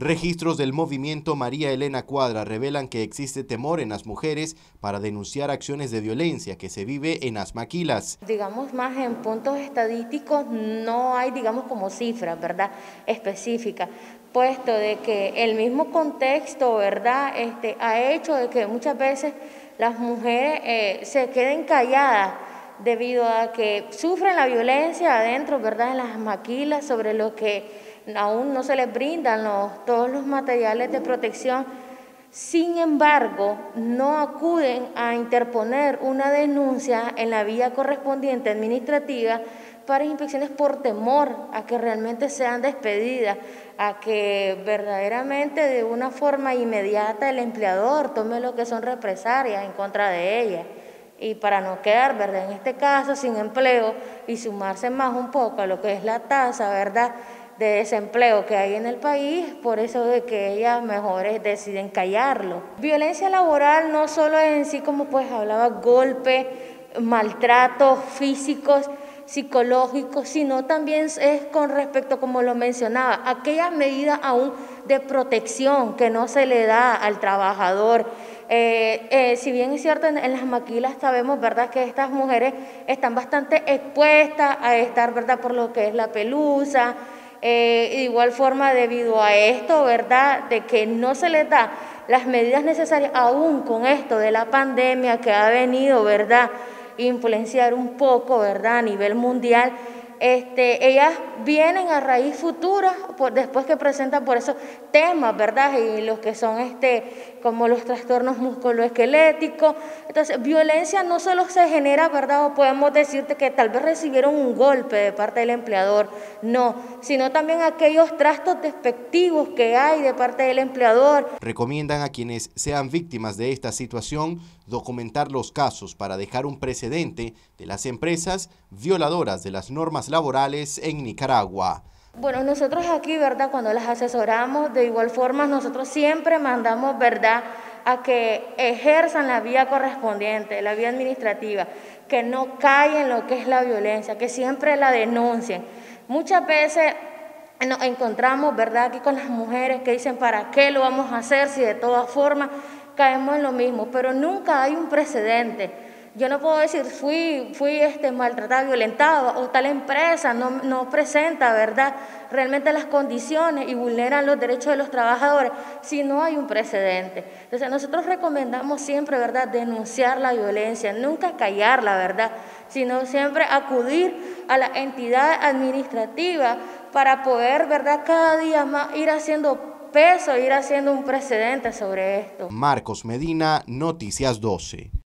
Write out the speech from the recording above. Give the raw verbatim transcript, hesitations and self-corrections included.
Registros del movimiento María Elena Cuadra revelan que existe temor en las mujeres para denunciar acciones de violencia que se vive en las maquilas. Digamos más en puntos estadísticos no hay, digamos, como cifras, ¿verdad?, específicas, puesto de que el mismo contexto, ¿verdad?, este, ha hecho de que muchas veces las mujeres eh, se queden calladas debido a que sufren la violencia adentro, ¿verdad?, en las maquilas, sobre lo que aún no se les brindan los, todos los materiales de protección. Sin embargo, no acuden a interponer una denuncia en la vía correspondiente administrativa para inspecciones por temor a que realmente sean despedidas, a que verdaderamente de una forma inmediata el empleador tome lo que son represalias en contra de ellas. Y para no quedar, ¿verdad?, en este caso sin empleo y sumarse más un poco a lo que es la tasa, ¿verdad?, de desempleo que hay en el país, por eso de que ellas mejores deciden callarlo. Violencia laboral no solo es en sí, como pues hablaba, golpe, maltratos físicos, psicológicos, sino también es con respecto, como lo mencionaba, aquellas medidas aún de protección que no se le da al trabajador. Eh, eh, si bien es cierto, en, en las maquilas sabemos, ¿verdad?, que estas mujeres están bastante expuestas a estar, ¿verdad?, por lo que es la pelusa. Eh, de igual forma, debido a esto, ¿verdad?, de que no se les da las medidas necesarias, aún con esto de la pandemia que ha venido, ¿verdad?, influenciar un poco, ¿verdad?, a nivel mundial, este, ellas vienen a raíz futura, por, después que presentan por esos temas, ¿verdad?, y los que son este, como los trastornos musculoesqueléticos. Entonces, violencia no solo se genera, ¿verdad?, o podemos decirte que tal vez recibieron un golpe de parte del empleador, no, sino también aquellos trastos despectivos que hay de parte del empleador. Recomiendan a quienes sean víctimas de esta situación documentar los casos para dejar un precedente de las empresas violadoras de las normas laborales en Nicaragua. Bueno, nosotros aquí, ¿verdad?, cuando las asesoramos, de igual forma nosotros siempre mandamos, ¿verdad?, a que ejerzan la vía correspondiente, la vía administrativa, que no callen lo que es la violencia, que siempre la denuncien. Muchas veces nos encontramos, ¿verdad?, aquí con las mujeres que dicen, ¿para qué lo vamos a hacer si de todas formas caemos en lo mismo? Pero nunca hay un precedente. Yo no puedo decir, fui, fui este, maltratada, violentada, o tal empresa no, no presenta, ¿verdad?, realmente las condiciones y vulneran los derechos de los trabajadores, si no hay un precedente. Entonces, nosotros recomendamos siempre, ¿verdad?, denunciar la violencia, nunca callarla, ¿verdad?, sino siempre acudir a la entidad administrativa para poder, ¿verdad?, cada día más ir haciendo peso, ir haciendo un precedente sobre esto. Marcos Medina, Noticias doce.